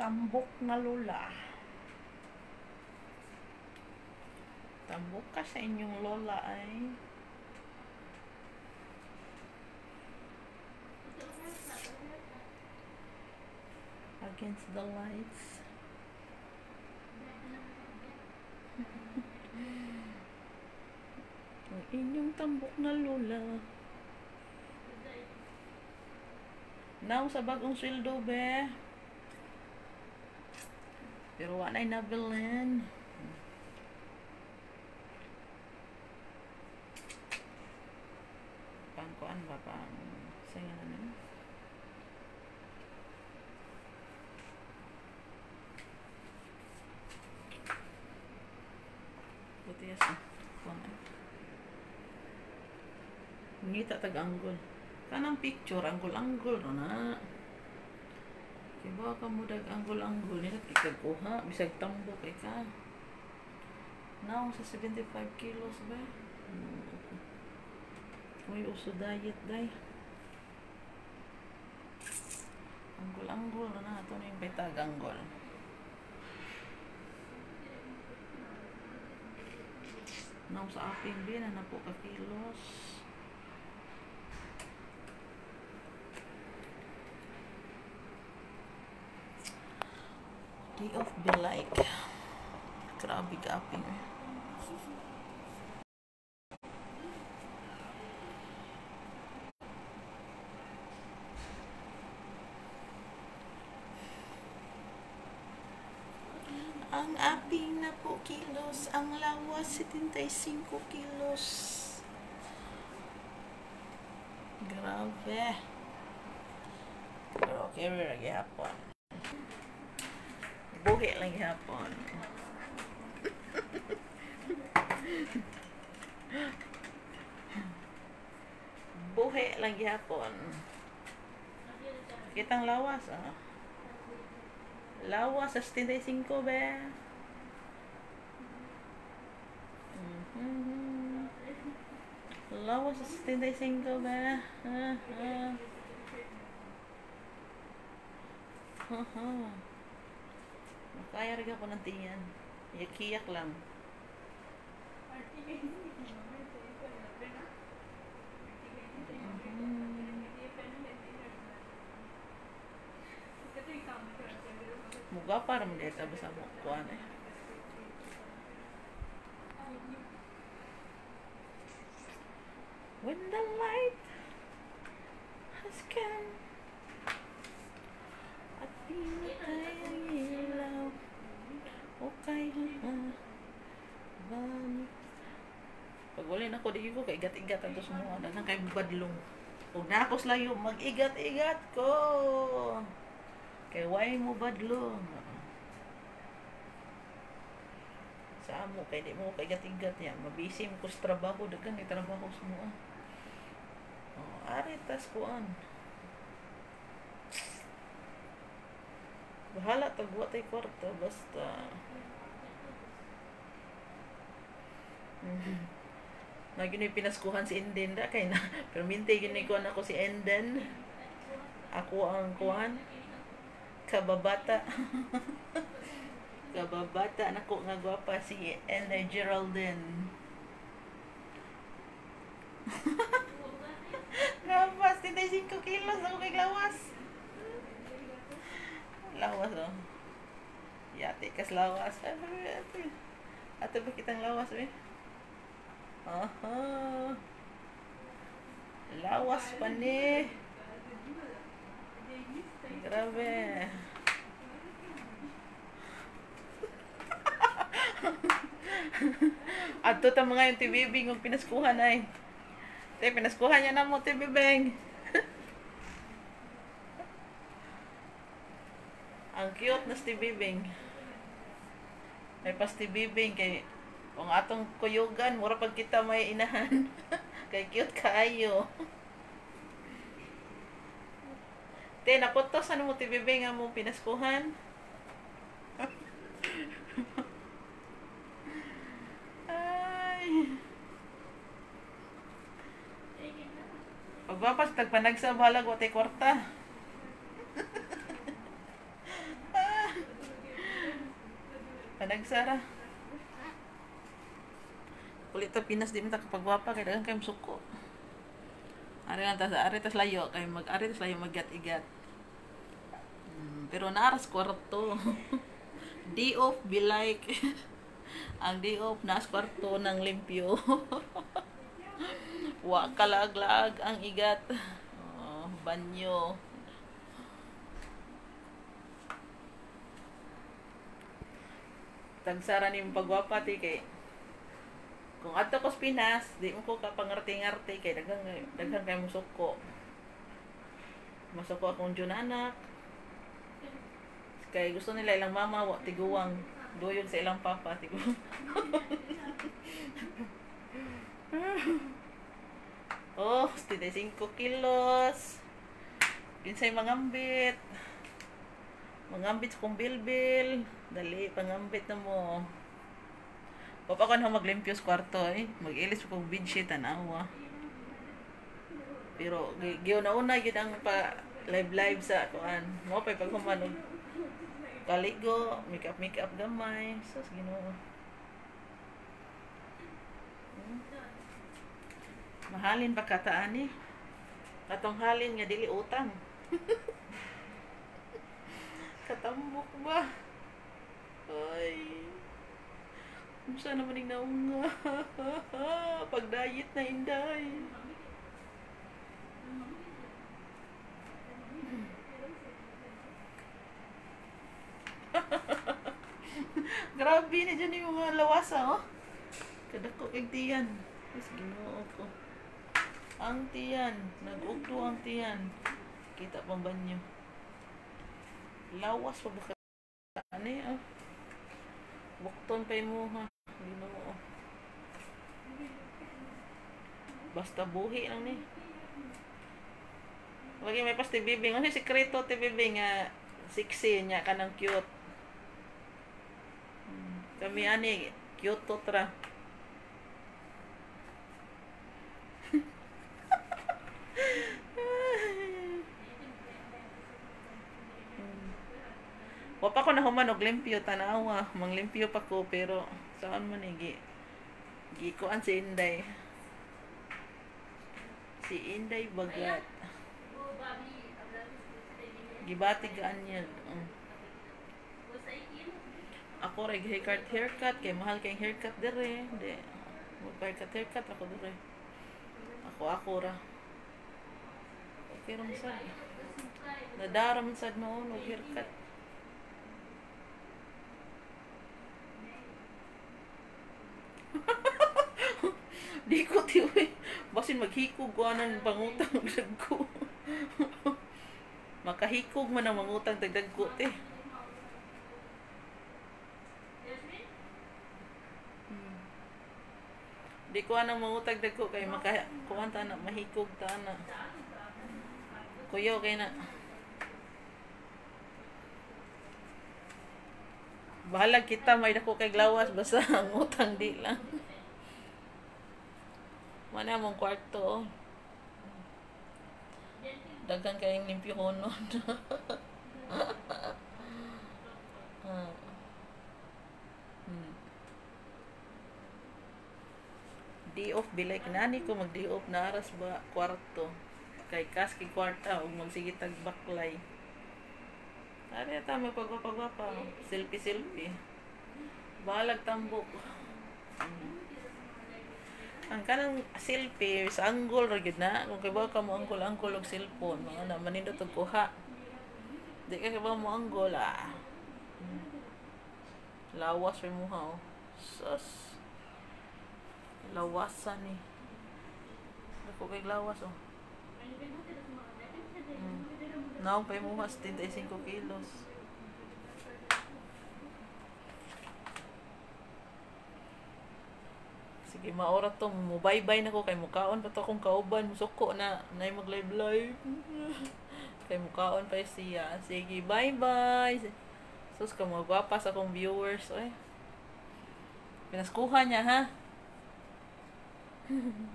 tambok na lola. Tambok ka sa inyong lola ay. Against the lights. Ang inyong tambok na lola. Now sa bagong sweldo be. Pero wala na nabilin. Pangkuan ba pang saya na. Buti yas na. Ngita tag-anggol. Kanang picture, anggol-anggol na. Diba ka mo dag-anggol-anggol nila kikagkuha. Bisag tambok kay ka. Now, sa 75 kilos ba? Uy, uso diet day. Anggol-anggol na. Ito na yung betag-anggol. Now, sa aping bin, na po ka kilos. Day off be like. Grabe ka aping. Ang aping na po kilos, ang lawas 75 kilos. Grabe. Pero okay, lagi hapon. Buhi lang hapon. Buhi lang hapon. Kitang lawas ah. Lawas sa 75 be. Lawas sa 75 be. Makaya rin ako ng tiyan. Iyak-iyak lang. Muga para mo dito sa kuan eh. When the light has come at pinatay ang ilaw, okay ha. Pag wala na ko, di ko kay igat-igat ang tos mo. Nang kay badlong. Huwag na ako slayo, mag-igat-igat ko. Kay why mo badlong. Sa amo, kay di mo kay igat-igat yan. Mabisi mo ko sa trabaho, dagang itrabaho sa mo. Aritas kuan. Bahala tagwa tay kwarta basta. Nagini pinaskuhan si Enden da kay na perminte gini ko na ko si Enden. Ako ang kuan kababata. Kababata nako nga gwapa si Enden Geraldine. Lawas 35 kilos ako kay lawas. Lawas oh. Yate kas lawas. Ato ba kitang lawas eh? Aha. Lawas pa ni. Grabe. Ato ta mga yung tibibing ng pinaskuhan ay. Te, pinaskuhan niya na mo tibibing. Ang cute na si tibibing. May pas tibibing kay kung atong kuyugan, mura pag kita may inahan. Kay cute kaayo. Te, naputos ano mo tibibing nga mo pinaskuhan? Ay. Pagpapas, tagpanag sa balag, watay kwarta. Tagsara. Kulit ta Pinas di man ta kapagwapa kay daghang kay musuko. Ari tas layo kay magat-igat. Pero naras kwarto. Day off be like ang day off nas kwarto ng limpyo. Wa kalag-lag ang igat. Oh, banyo. Tagsara ni pagwapa ti kay kung adto ko sa Pinas, di mo ko kapangarte-ngarte kay daghang kay musuko. Masuko akong junanak. Kay gusto nila ilang mama wa tiguwang doyog sa ilang papa tiguwang. Oh, 75 kilos. Kinsay mangambit. Mangambit sa kong bilbil. Dali, pangambit na mo. Papa ko na maglimpyo sa kwarto eh. Mag-ilis ko kong bedsheet, tanawa. Pero, giyo na una, yun ang pa live sa kuan. Mo pa pag humanog. Kaligo, make up gamay. Sus, Ginoo. Mahalin pa kataan eh. Katong halin nga dili utang. Katambok ba? Ay. Kumusta naman yung naunga? Pag-diet na inday. Grabe na dyan yung mga lawasa, oh. Kadako kay tiyan. Mas Ginoo ko. Ang tiyan. Nag-ugto ang tiyan. Kita pang banyo. Lawas pa baka. Ano eh, oh. Bukton pa mo, ha. Ginoo. Basta buhi lang ni. Lagi may pas tibibing. Ano sikreto tibibing nga sexy niya kanang cute. Kami ani cute to tra. Wa pa ko na human og limpyo tanawa, manglimpyo pa ko pero saan man gi kuan si Inday. Si Inday bagat. Gibati gaan niya. Ako ray haircut kay mahal kay haircut dire. Di. Mo haircut ako dire. Ako ra. Okay ram sad. Nadaram sad noon og haircut. Di ko tiwi. Basin maghikog ko anang pangutang dagko. Makahikog man ang mangutang dagko te. Di ko anang mangutang dagko kay makakuan ta na mahikog ta na. Kuyaw kay na. Bahala kita may dako kay glawas basta ang utang di lang. Mana mong kwarto. Daghan kayong limpyo honon. Day off bilay nani ko mag day off na aras ba kwarto. Kay kaski kwarta ug magsigitag baklay. Ari ta may pagwapa. Selfie. Balag tambok. Ang kanang selfie sa angle ra gyud na kung kay ba ka mo angle og cellphone mga na manindot og kuha di ka ba mo angle lawas pa mo ha sus lawasan ni ako kay lawas naong pa mo 75 kilos. Sige, maorat to. Bye-bye na ko. Kay mukaon pa to akong kauban. Musuko na. Nay mag-live. Kay mukaon pa siya. Sige, bye-bye. Sus, kamagwapa sa akong viewers. Pinaskuha niya, ha?